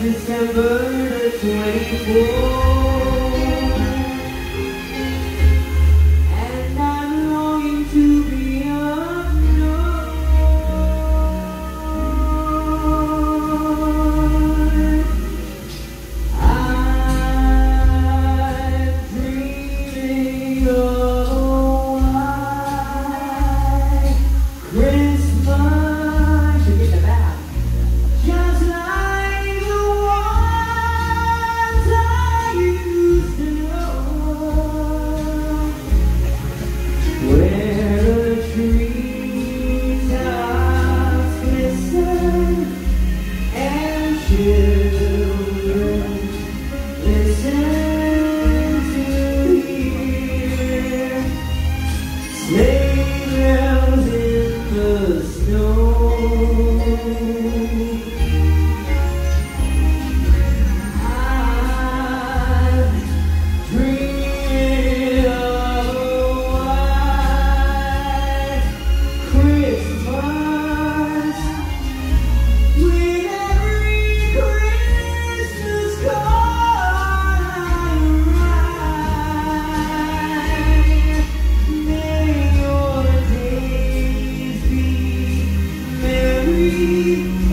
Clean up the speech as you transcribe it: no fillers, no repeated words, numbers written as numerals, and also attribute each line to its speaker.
Speaker 1: December the 24th, and I'm longing to be unknown. I'm dreaming of a white Christmas. You get the back. Just like the ones I used to know, where the treetops glisten and children listen to hear sleigh bells in the snow. I'm dreaming of a white Christmas with every Christmas card I write. May your days be merry